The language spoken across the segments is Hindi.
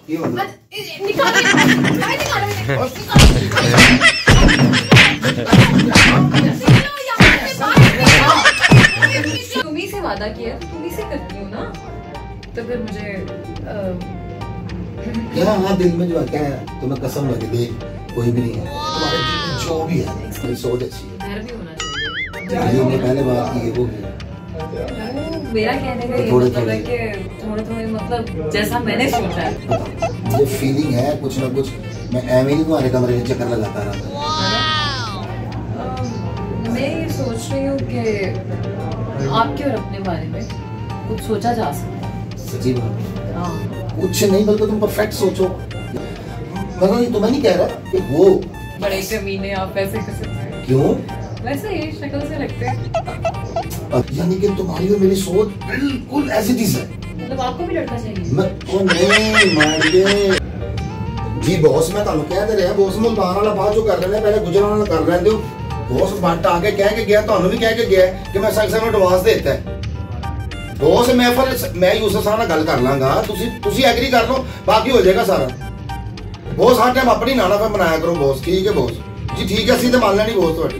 ये मतलब तुम्ही से वादा किया तो तुम्ही से करती हूँ ना, तो फिर मुझे हाँ दिल में जो क्या है तुम्हें कसम लगे देख कोई भी नहीं है तुम्हारे जो भी है मेरी सोच अच्छी है। घर भी होना चाहिए। हमने पहले बात की वो मेरा कहने का ये मतलब है कि थोड़े मतलब जैसा मैंने सोचा है। ये फीलिंग है कुछ ना कुछ मैं एम ही तुम्हारे कमरे में चक्कर लगाता रहता। मैं ये सोच रही हूँ कि आपके और अपने बारे में कुछ सोचा जा सकता है। सच्ची बात। हाँ कुछ नहीं बल्कि तुम परफेक्ट सोचो। मतलब ये तुम्हें नहीं कह रहा कि वो बड़े कमीने आप ऐसे कर सकते हैं। क्यों? वैसे ही शक्ल से लगते हैं। यानी कि तुम्हारी और मेरी सोच बिल्कुल ऐसी चीज है। मतलब आपको भी लड़का चाहिए? मैं नहीं मारिए जी बॉस मैं ਤੁਹਾਨੂੰ ਕਹਿ ਰਿਹਾ ਬੌਸ ਮੁਲਤਾਨ ਵਾਲਾ ਬਾਅਦ ਚੋਂ ਕਰ ਲੈਣੇ ਪਹਿਲੇ ਗੁਜਰਾਂ ਵਾਲਾ ਕਰ ਲੈਂਦੇ ਹੋ। ਬੌਸ ਬੰਟ ਆ ਕੇ ਕਹਿ ਕੇ ਗਿਆ ਤੁਹਾਨੂੰ ਵੀ ਕਹਿ ਕੇ ਗਿਆ ਕਿ ਮੈਂ ਸਾਈਕਲ ਨੂੰ ਐਡਵਾਂਸ ਦੇ ਦਿੱਤਾ ਹੈ। ਬੌਸ ਮੈਂ ਯੂਸਫ ਸਾਹਿਬ ਨਾਲ ਗੱਲ ਕਰ ਲਾਂਗਾ ਤੁਸੀਂ ਐਗਰੀ ਕਰ ਲਓ ਬਾਕੀ ਹੋ ਜਾਏਗਾ ਸਾਰਾ। ਬੌਸ ਹਰ ਟਾਈਮ ਆਪਣੀ ਨਾਨਾ ਫੇ ਬਣਾਇਆ ਕਰੋ ਬੌਸ। ਠੀਕ ਹੈ ਬੌਸ जी ठीक है ਅਸੀਂ ਤੇ ਮੰਨ ਲੈਣੀ ਬੌਸ ਤੁਹਾਡੀ।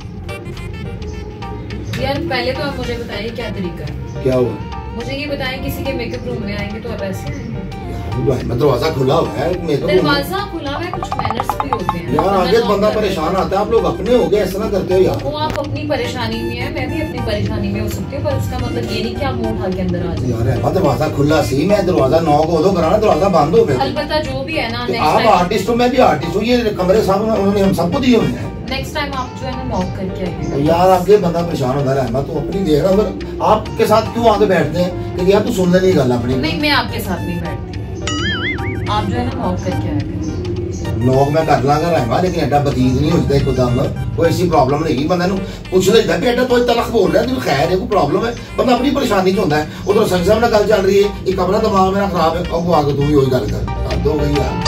यार पहले तो आप मुझे बताइए क्या तरीका है। क्या हुआ? मुझे ये बताएं किसी के मेकअप रूम में आएंगे तो आप ऐसे आएंगे? दरवाजा खुला हुआ है दरवाजा खुला हुआ है कुछ मैनर्स भी होते हैं यार। आगे बंदा परेशान आता है आप लोग अपने हो गए ऐसा ना करते हो यार। वो आप अपनी परेशानी में है मैं भी अपनी परेशानी में हो सकती हूँ पर उसका मतलब ये नहीं कि आप मुंह उठा के अंदर आ जाए। यार दरवाजा खुला सी मैं दरवाजा नॉक हो दो कराना दरवाजा बंद हो गया। अलबत्ता जो भी है ना आप आर्टिस्ट हो मैं भी आर्टिस्ट हूँ। ये कमरे साहब उन्होंने हम सबको दिए हुए हैं। नेक्स्ट टाइम आप जो है ना नॉक करके आइएगा। यार आगे बंदा परेशान होता है मैं तो अपनी देख रहा हूँ। आपके साथ क्यों आगे बैठते हैं कि यार तू सुन ले गल अपनी। नहीं मैं आपके साथ नहीं बैठती आप जो है ना नॉक करके आएगा। नॉक मैं कर लांगा रहमा लेकिन एडा बतीज नहीं होता एकदम कोई ऐसी प्रॉब्लम नहीं बंदा पूछ लेता कि एडा तो तलख बोल रहा है खैर है कोई प्रॉब्लम है बंदा अपनी परेशानी होता है। उधर संग साहब गल चल रही है एक अपना दिमाग मेरा खराब है अब आगे तू भी वही गल कर दो गई यार।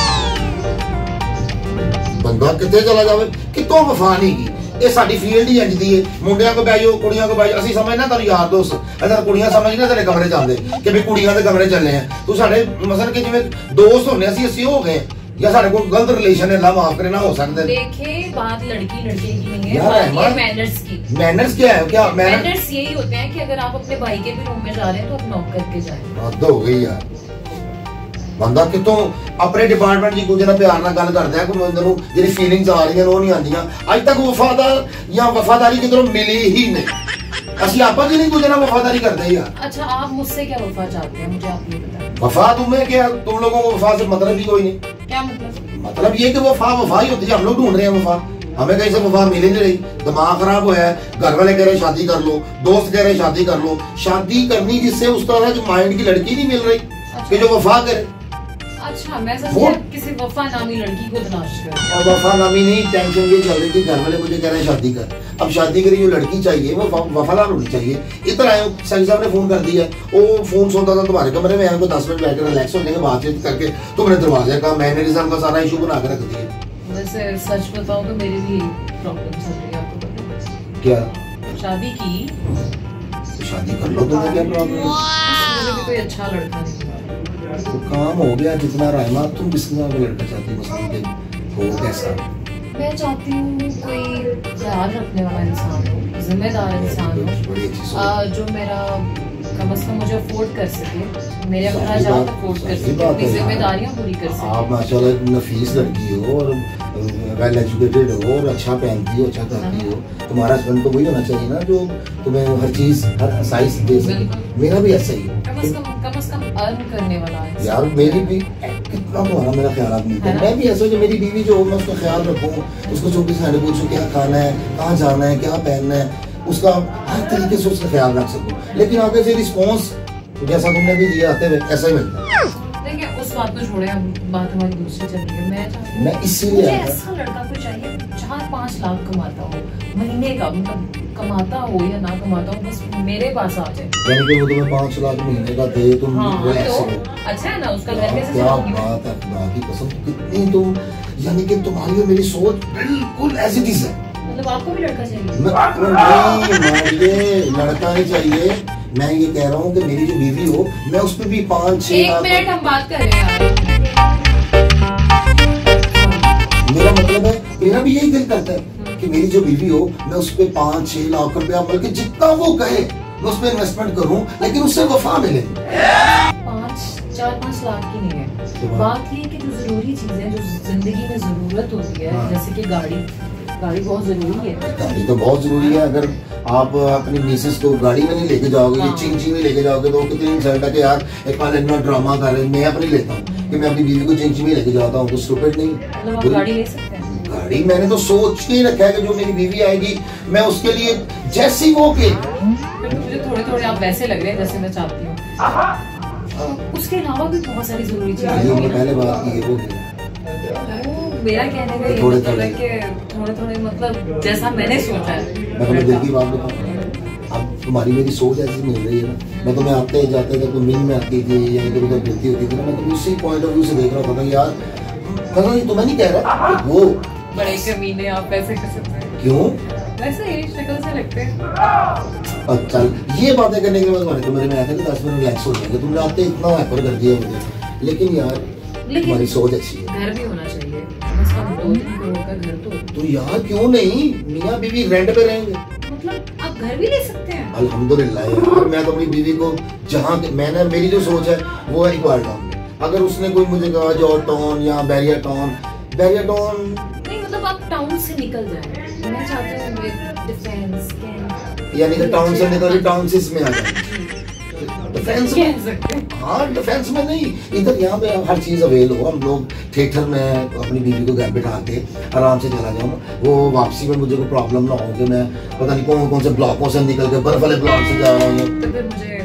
बंदा कितने चला जाए कितों वफा नहीं की ये साडी फील्ड ही इंज दी है। मुंडियां को बैजो कुड़ियां को बैजो असि समझना तुम यार दोस्त अगर कुड़ियां समझने तेरे कमरे जाते कि भी कुड़ियां के कमरे चलने हैं तू साडे मसलन कि जिवें दोस्त होने असि हो गए या साडे कोई गलत रिलेशन है अल्लाह माफ करे ना हो सकते। देखे बात लड़की लड़के की नहीं है बात मैनर्स की। मैनर्स क्या है? क्या मैनर्स यही होते हैं कि अगर आप अपने भाई के भी रूम में जा रहे हैं तो आप नॉक करके जाएं। हद हो गई यार। बंदा कितों अपने डिपार्टमेंट जी गुजरा प्यार ना गल करता है कि अंदरों जेडी फीलिंग्स आ रही हैं वो नहीं आंदियां अज तक वफादार या वफादारी किधरों मिली ही नहीं। असि आपस ही नहीं गुजरा वफादारी करते यार। अच्छा आप मुझसे क्या वफा चाहते हैं मुझे आप ये बताएं। वफा तुम्हें क्या तुम लोगों को वफा से मतलब ही कोई नहीं। क्या मतलब ये कि वफा वफा ही होती है हम लोग ढूंढ रहे हैं वफा हमें कहीं से वफा मिल नहीं रही। दिमाग खराब हुआ है घर वाले कह रहे शादी कर लो दोस्त कह रहे शादी कर लो शादी करनी जिससे उस तरह जो माइंड की लड़की नहीं मिल रही कि जो वफा करे। अच्छा मैं समझी किसी वफा नामी लड़की को तलाश कर। और वफा नामी नहीं टेंशन ये चल रही थी घर वाले मुझे कह रहे हैं शादी कर। अब शादी करी जो लड़की चाहिए वो वफादार होनी चाहिए। इतना आए सही साहब ने फोन कर दिया वो फोन सुनता था तुम्हारे कमरे में आया 10 मिनट बैठकर रिलैक्स होने के बातचीत करके तुमने दरवाजे का मैनरिज्म का सारा इशू बना कर रख दिया। वैसे सच बताओ तो मेरी भी प्रॉब्लम चल रही है आपको पता है? क्या? शादी की तो शादी कर लो तुम्हें क्या प्रॉब्लम? मुझे भी कोई अच्छा लड़का नहीं तो काम हो गया जितना रहमा तुम किस तरह का लड़का चाहती हो कैसा? मैं चाहती हूँ कोई ख्याल रखने वाला इंसान हो जिम्मेदार इंसान हो जो मेरा कम से कम मुझे अफोर्ड कर सके मेरे अखराजात अफोर्ड कर सके अपनी जिम्मेदारियाँ पूरी कर सके। आप माशाल्लाह नफीस लड़की हो और वेल एजुकेटेड हो और अच्छा पहनती हो अच्छा करती हो। तुम्हारा हस्बैंड तो वही होना चाहिए ना जो तुम्हें हर चीज हर साइज दे सके। मेरा भी ऐसा ही कम से कम अर्न करने वाला है यार। मेरी भी कितना तुम्हारा मेरा ख्याल मिलता है। मैं भी ऐसा जो मेरी बीवी जो मैं उसका ख्याल रखूँ उसको 24 घंटे पूछूँ क्या खाना है कहाँ जाना है क्या पहनना है उसका हर तरीके से उसका ख्याल रख सकूँ। लेकिन आगे से रिस्पॉन्स जैसा तुमने भी दिया आते हुए ऐसा ही मिलता है। देखिए उस बात को छोड़े अब बात हमारी दूसरी चल रही है। मैं इसीलिए ऐसा लड़का को चाहिए 4-5 लाख कमाता हो महीने का मतलब कमाता हो या ना कमाता हो बस मेरे पास आ जाए। यानी कि वो तुम्हें 5 लाख महीने का दे तुम वो ऐसे हो अच्छा है ना उसका घर कैसे चलाओगी? क्या बात है खुदा की कसम कितनी तुम यानी कि तुम्हारी और मेरी सोच बिल्कुल ऐसी चीज है। मतलब आपको भी लड़का चाहिए? नहीं लड़का नहीं चाहिए। मैं ये कह रहा हूँ कि मेरी जो बीवी हो मैं उस पर भी 5-6 1 मिनट हम बात कर रहे हैं। मेरा भी यही दिल करता है कि मेरी जो बीवी हो, मैं उस पर 5-6 लाख रुपया, बल्कि जितना वो कहे मैं उस पर इन्वेस्टमेंट करूं, लेकिन उससे वफा मिले। 4-5 लाख की नहीं है, बात ये कि जो जरूरी चीजें जो जिंदगी में जरूरत होती है, जैसे कि गाड़ी बहुत जरूरी है। गाड़ी तो बहुत जरूरी है। अगर आप अपनी मिसेस को गाड़ी में नहीं लेके जाओगे, चिंची में लेके जाओगे, तो कितनी इंसल्ट है कि यार एक बार इतना ड्रामा कर रहे। मैं अपनी लेता हूँ कि मैं अपनी बीवी को चिंची में लेके जाता हूँ, तो स्टूपिड नहीं। मतलब आप गाड़ी ले सकते हैं? गाड़ी मैंने तो सोच के ही रखा है कि जो मेरी बीवी आएगी मैं उसके लिए जैसी वो के। मुझे थोड़े आप वैसे लग रहे हैं जैसे मैं चाहती हूँ। उसके अलावा भी बहुत सारी जरूरी चीजें पहले बात की वो मेरा कहने का ये मतलब है कि थोड़े मतलब जैसा मैंने सोचा है। मैं तुम्हें दिल की बात बताऊं, अब तुम्हारी मेरी सोच ऐसी मिल रही है ना। मैं तुम्हें आते जाते जब तुम मीन में आती थी या इधर उधर गिरती होती थी ना, मैं तुम्हें उसी पॉइंट ऑफ व्यू से देख रहा था कि यार मैं तुम्हें नहीं कह रहा वो बड़े कमीने आप ऐसे कर सकते हैं। क्यों? वैसे ही शक्ल से लगते हैं। अच्छा, ये बातें करने के बाद तो मेरे में आया था कि 10 मिनट रिलैक्स हो जाएंगे। तुमने आते इतना हैपर कर दिया मुझे, लेकिन यार तुम्हारी सोच अच्छी है। घर भी होना चाहिए, बस हम 2-3 करोड़ का घर तो यार क्यों नहीं, मियाँ बीवी रेंट पे रहेंगे। मतलब आप घर भी ले सकते हैं। अल्हम्दुलिल्लाह यार, मैं तो अपनी बीवी को जहाँ मैंने मेरी जो सोच है वो है इक्वाल टाउन में। अगर उसने कोई मुझे कहा जॉर्ज टाउन या बैरियर टाउन नहीं, मतलब आप टाउन से निकल जाए। मैं चाहती हूँ डिफेंस यानी कि टाउन से निकल टाउनशिप में आ जाए। डिफेंस हाँ, डिफेंस में नहीं, इधर यहाँ पे हर चीज अवेल हो। हम लोग थिएटर में अपनी बीवी को घर बिठा के आराम से चला जाऊँ, वो वापसी में मुझे कोई प्रॉब्लम ना हो कि मैं पता नहीं कौन से ब्लॉकों से निकल के बर्फ वाले ब्लॉक से जा रहा हूँ। तो फिर मुझे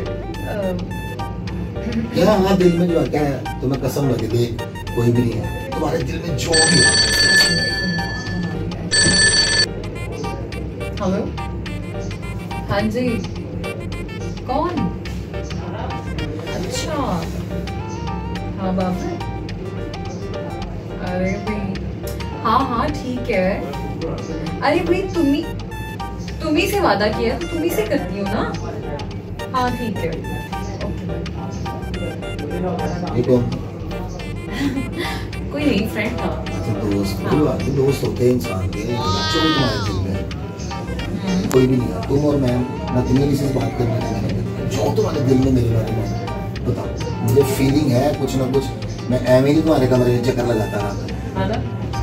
क्या हाँ दिल में जो क्या है, तुम्हें कसम लगे दे कोई भी नहीं है तुम्हारे दिल में जो भी है। हेलो, हाँ जी, कौन? अच्छा, हाँ बाबू, अरे भाई हाँ ठीक है। अरे भाई तुम्ही से वादा किया है तो तुम्ही से करती हो ना। हाँ ठीक है, कोई नहीं, फ्रेंड था। दोस्त होते हैं इंसान के, बच्चों भी तुम्हारे दिल में कोई भी नहीं है। तुम और मैं ना तुम्हें किसी से बात करने का मैंने जो तुम्हारे दिल में मेरे बारे में बताओ। मुझे फीलिंग है कुछ ना कुछ, मैं एवं ही तुम्हारे कमरे में चक्कर लगाता रहा।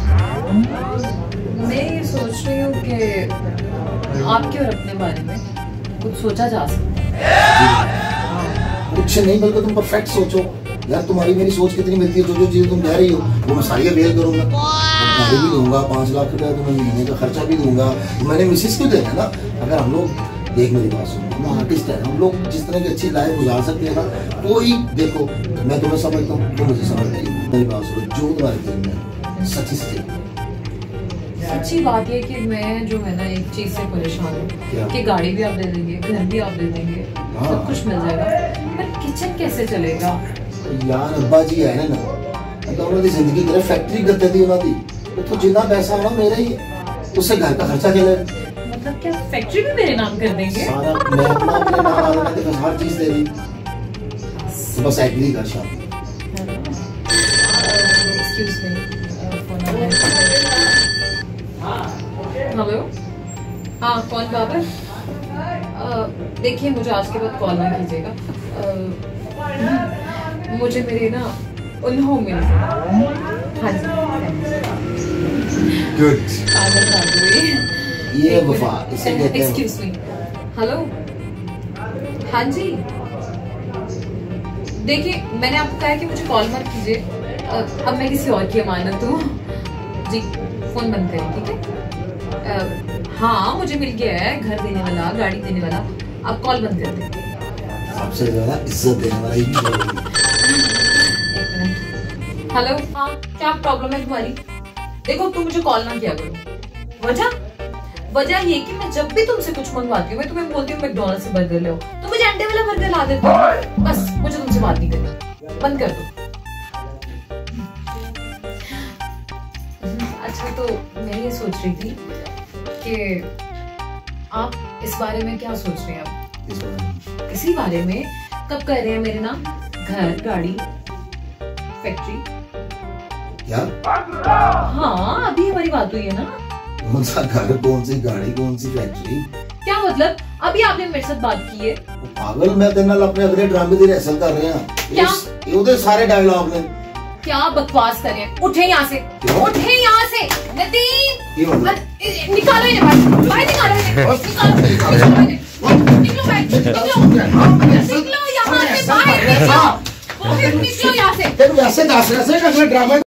मैं ये सोच रही हूँ कि आपके और अपने बारे में कुछ सोचा जा सकता है। कुछ नहीं, बल्कि तुम परफेक्ट सोचो यार। तुम्हारी मेरी सोच कितनी मिलती है, जो चीजें तुम कह रही हो वो मैं सारी अवेल करूंगा। गाड़ी भी दूंगा, 5 लाख रुपया तुम्हें महीने का खर्चा भी दूंगा। मैंने मिसेस को देना ना। अगर हम लोग देख मेरी बात सुनो, हम आर्टिस्ट है, हम लोग जिस तरह की अच्छी लाइफ गुजार सकते हैं ना, कोई देखो मैं तुम्हें समझता हूँ, तुम मुझे समझ रही हो। मेरी बात सुनो, जो तुम्हारे दिल में सच्ची सच्ची बात ये कि मैं जो है ना एक चीज से परेशान हूँ कि गाड़ी भी आप दे देंगे, घर भी आप दे देंगे, सब कुछ मिल जाएगा, पर किचन कैसे चलेगा यार? अब्बा जी है ना, मतलब उन्होंने जिंदगी की फैक्ट्री करते थी उन्होंने, तो जितना पैसा होना मेरा ही है, उससे घर का खर्चा चले। मतलब क्या फैक्ट्री भी मेरे नाम कर देंगे? सारा मैं अपने नाम आ रहा हर चीज दे रही, तो बस एग्री कर शादी। एक्सक्यूज मी, हेलो, हाँ कौन बाबर? देखिए मुझे आज के बाद कॉल ना कीजिएगा, मुझे मेरे ना उन्हों मिल। हाँ जी, गुड, ये वफा इसे कहते हैं। एक्सक्यूज मी, हेलो, हाँ जी, देखिए मैंने आपको कहा कि मुझे कॉल मत कीजिए, अब मैं किसी और की अमानत हूँ जी। फोन बंद करें, ठीक है? हाँ मुझे मिल गया है घर देने वाला, गाड़ी देने वाला, आप कॉल बंद कर दें। सबसे ज्यादा इज्जत देने वाला ही हेलो, हाँ क्या प्रॉब्लम है तुम्हारी? देखो तुम मुझे कॉल ना किया करो। वजह ये कि मैं जब भी तुमसे कुछ मंगवाती हूँ, मैं तुम्हें बोलती हूँ मैकडॉनल्ड से बर्गर ले आओ, तो मुझे अंडे वाला बर्गर ला देते हो। बस मुझे तुमसे बात नहीं करनी, बंद कर दो। अच्छा तो मैं ये सोच रही थी कि आप इस बारे में क्या सोच रहे हैं? अब इसी बारे में कब कर रहे हैं मेरे नाम घर, गाड़ी, फैक्ट्री? क्या? हाँ अभी हमारी बात हुई है ना। कौन सा घर, कौन सी गाड़ी, कौन सी फैक्ट्री? क्या मतलब अभी आपने मेरे साथ बात की है? पागल, मैं तेरे नाल अपने अगले ड्रामे की रिहर्सल कर रहे हैं। क्या? ये सारे डायलॉग ने। क्या बकवास कर रहे हैं? उठे यहाँ से, उठे यहाँ से नदीम, निकालो इन्हें बाहर, बाहर निकालो इन्हें, निकालो निकलो यहाँ से बाहर, निकलो यहाँ से। तेरे वैसे दस रहे थे कि अगले ड्रामे